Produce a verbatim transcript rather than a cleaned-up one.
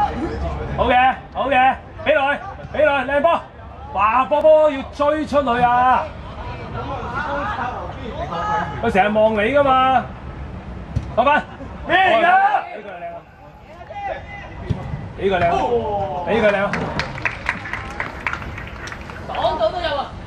好嘅，好嘅，俾落去，俾落去，靚波！哇，波波要追出去啊！佢成日望你噶嘛，老闆，咩嚟㗎？呢個靚啊！呢個靚啊！呢個靚啊！ 講到都有啊！